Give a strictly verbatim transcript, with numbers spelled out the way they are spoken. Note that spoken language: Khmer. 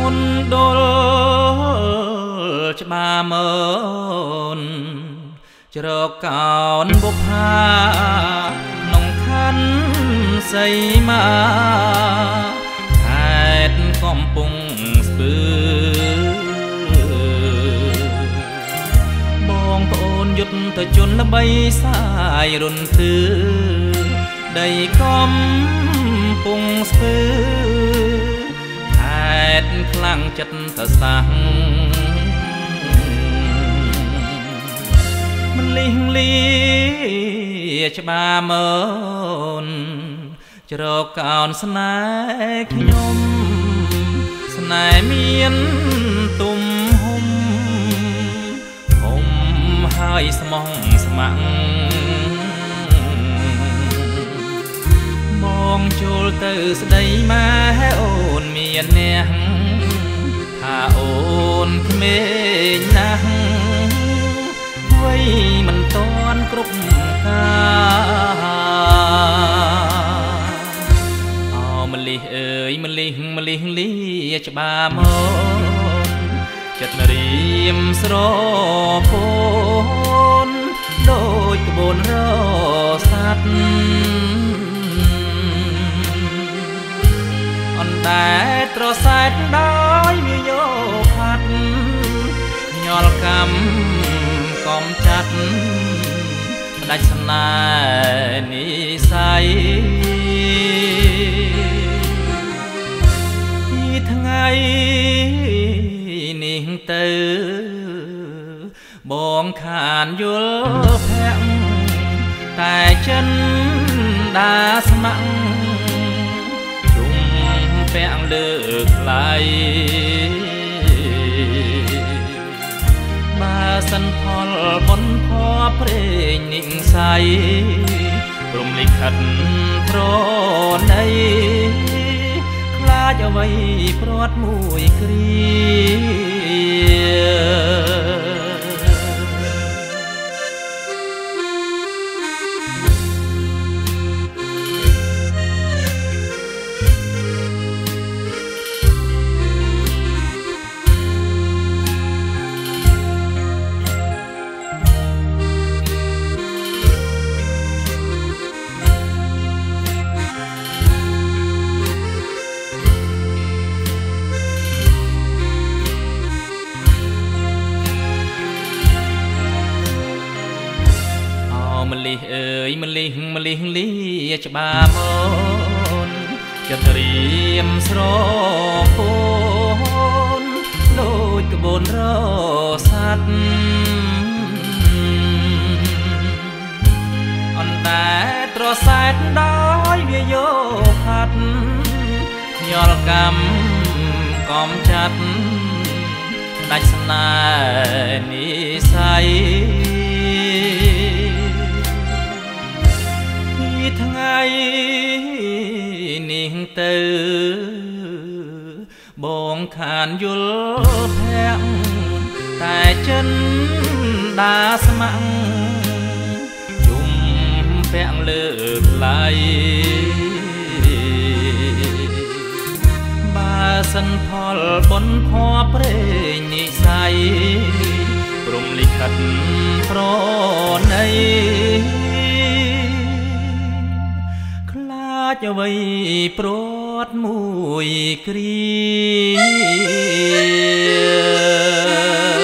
នដុលច្បាមើនច្រកកោនបុប្ផាក្នុងខណ្ឌសីមាខេត្តកំពង់ស្ពឺបងប្អូនយុទ្ធជនល្បីសាយរុនទឺដីកំពុងស្ពឺខេត្តខ្លាំងចិត្តតសាំងមលិះលីច្បាមើនច្រកកោនស្នេហ៍ខ្ញុំស្នេហ៍មានទុំហុំហុំហើយស្មោះស្ម័គ្របងចូលទៅស្ដីម៉ែអូនមានអ្នកថាអូនក្មេងណាស់វ័យមិនតាន់គ្រប់ការអោម្លិះអើយម្លិះម្លិះលីច្បាមើនចិត្តរៀមស្រពនដូចក្បួនរស័ត្វអណ្ដែតត្រសែតដោយវាយោផាត់ខ្យល់កម្មកំចាត់ដាច់ស្នេហ៍និស័យពីថ្ងៃនេះទៅបងខានយល់ភ័ក្រតែចិនដាស្ម័គ្រជុំពាក់លើថ្លៃបើសិនផលបុណ្យភ័ព្វព្រេងនិស័យព្រមលិខិតប្រណីខ្លាចអ្វីព្រាត់មួយគ្រាម្លិះអើយម្លិះម្លិះលីច្បាមើនចិត្តរៀមស្រពនដូចក្បួនរស័ត្វអណ្ដែតត្រសែតដោយវាយោផាត់ខ្យល់កម្មកំចាត់ដាច់ស្នេហ៍និស័យថ្ងៃនេះទៅបងខានយល់ភ័ក្រតែចិនដាស្ម័គ្រជុំពាក់លើថ្លៃបើសិនផលបុណ្យភ័ព្វព្រេងនិស័យព្រមលិខិតប្រណីអ្វីព្រាត់មួយគ្រា